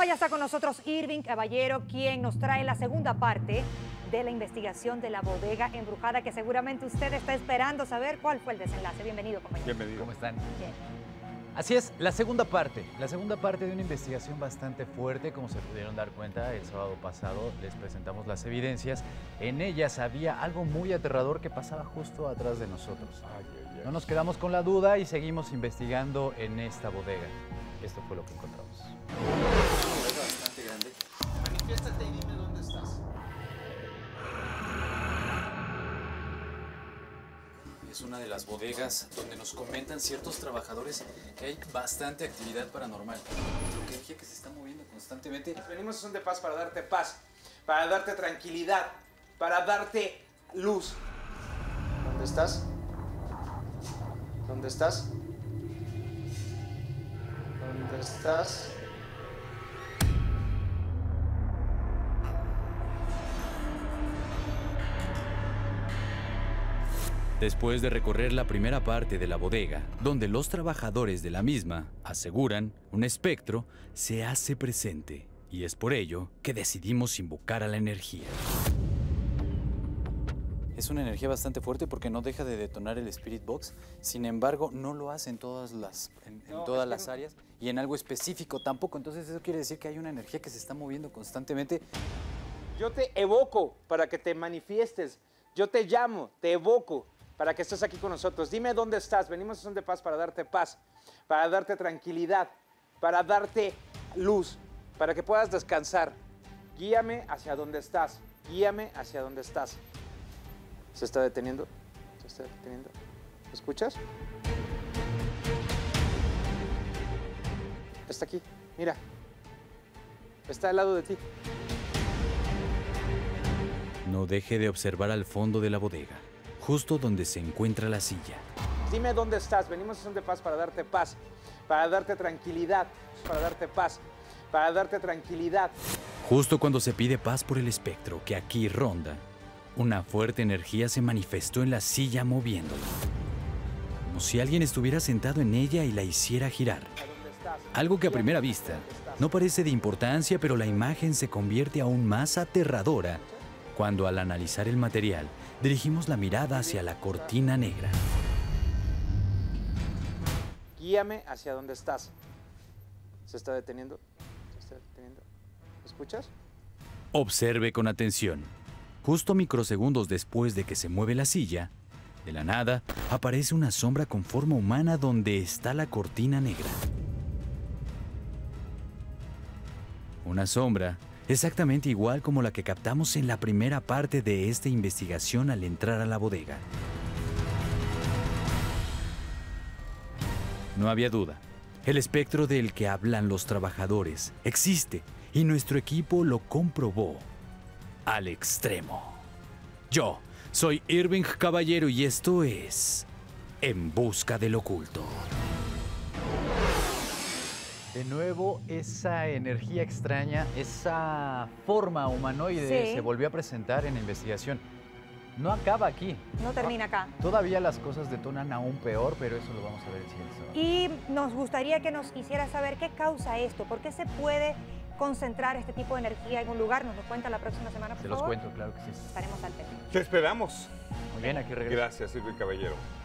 caramba, ya está con nosotros Irving Caballero, quien nos trae la segunda parte de la investigación de la bodega embrujada, que seguramente usted está esperando saber cuál fue el desenlace. Bienvenido, compañero. Bienvenido. ¿Cómo están? Bien. Así es, la segunda parte de una investigación bastante fuerte. Como se pudieron dar cuenta, el sábado pasado les presentamos las evidencias. En ellas había algo muy aterrador que pasaba justo atrás de nosotros. No nos quedamos con la duda y seguimos investigando en esta bodega. Esto fue lo que encontramos. Una bodega bastante grande. Manifiéstate y dime dónde estás. Es una de las bodegas donde nos comentan ciertos trabajadores que hay bastante actividad paranormal. Lo que dije que se está moviendo constantemente. Venimos a Son de Paz para darte paz, para darte tranquilidad, para darte luz. ¿Dónde estás? ¿Dónde estás? ¿Dónde estás? Después de recorrer la primera parte de la bodega, donde los trabajadores de la misma aseguran un espectro se hace presente, y es por ello que decidimos invocar a la energía. Es una energía bastante fuerte porque no deja de detonar el Spirit Box. Sin embargo, no lo hace en todas las áreas y en algo específico tampoco. Entonces eso quiere decir que hay una energía que se está moviendo constantemente. Yo te evoco para que te manifiestes. Yo te llamo, te evoco para que estés aquí con nosotros. Dime dónde estás. Venimos a Son de Paz, para darte tranquilidad, para darte luz, para que puedas descansar. Guíame hacia donde estás. Guíame hacia donde estás. ¿Se está deteniendo? ¿Se está deteniendo? ¿Escuchas? Está aquí, mira. Está al lado de ti. No deje de observar al fondo de la bodega, justo donde se encuentra la silla. Dime dónde estás. Venimos a Son de Paz, para darte tranquilidad, para darte paz, para darte tranquilidad. Justo cuando se pide paz por el espectro que aquí ronda, una fuerte energía se manifestó en la silla moviéndola, como si alguien estuviera sentado en ella y la hiciera girar. Algo que a primera vista no parece de importancia, pero la imagen se convierte aún más aterradora cuando, al analizar el material, dirigimos la mirada hacia la cortina negra. Guíame hacia donde estás. ¿Se está deteniendo? ¿Se está deteniendo? ¿Escuchas? Observe con atención. Justo microsegundos después de que se mueve la silla, de la nada aparece una sombra con forma humana donde está la cortina negra. Una sombra exactamente igual como la que captamos en la primera parte de esta investigación al entrar a la bodega. No había duda. El espectro del que hablan los trabajadores existe y nuestro equipo lo comprobó al extremo. Yo soy Irving Caballero y esto es En Busca del Oculto. De nuevo, esa energía extraña, esa forma humanoide Sí. se volvió a presentar en la investigación. No acaba aquí. No termina acá. Todavía las cosas detonan aún peor, pero eso lo vamos a ver el siguiente sábado. Y nos gustaría que nos hiciera saber qué causa esto, por qué se puede concentrar este tipo de energía en un lugar. ¿Nos lo cuenta la próxima semana, por Se favor? los cuento, claro que sí. Estaremos al pendiente. Te esperamos. Muy bien, aquí regreso. Gracias, Silvio Caballero.